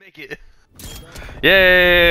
Make it. Yay!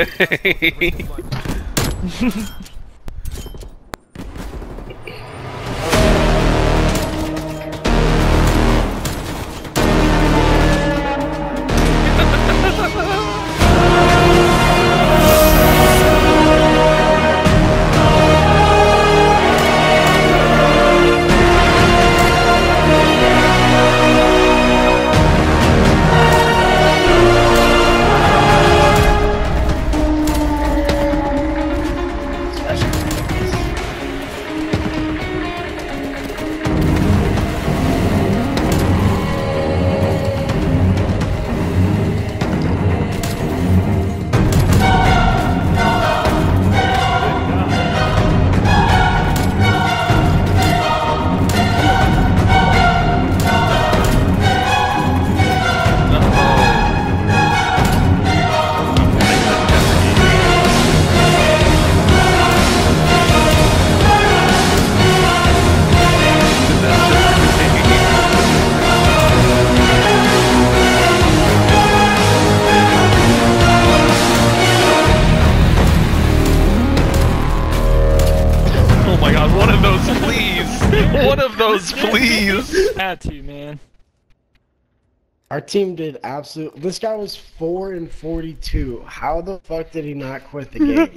One of those, please! One of those, please! Had to, man. Our team did absolute. This guy was 4-42. How the fuck did he not quit the game?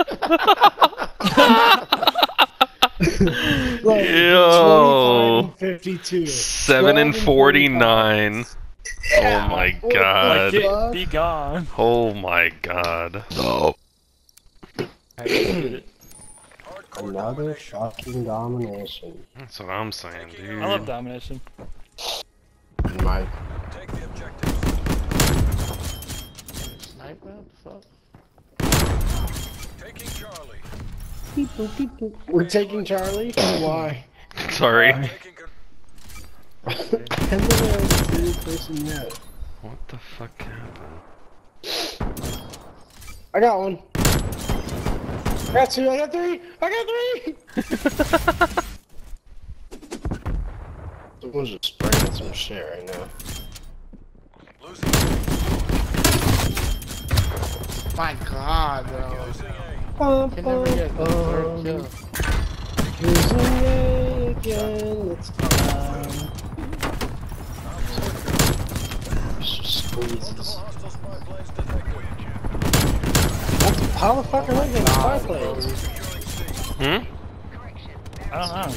Like, Yo! 52. 7-49. Yeah. Oh my What the god. fuck? Be gone. Oh my god. Oh. Another shocking domination. That's what I'm saying, dude. I love domination. Mike. Take the objective. Taking Charlie. We're taking Charlie? Why? Sorry. Taking And then the new person yet. What the fuck happened? I got one. I got two. I got three. I got three. Someone's just spraying some shit right now. losing. My god, bro. Losing A. Can never get the third kill. Losing A again. It's time. Just squeezes. Hostile spy planes detected. How the fuck are we getting spy planes? Hmm? I don't know.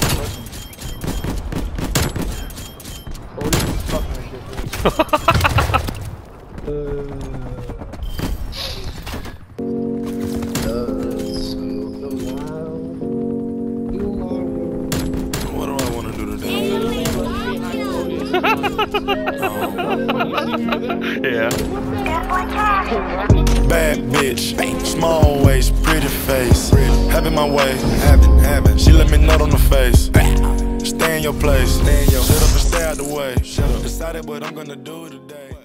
Cody is fucking What do I want to do today? Yeah. Bad bitch, small waist, pretty face. Having my way, having. She let me nut on the face. Stay in your place. Shut up and stay out the way. Decided what I'm gonna do today.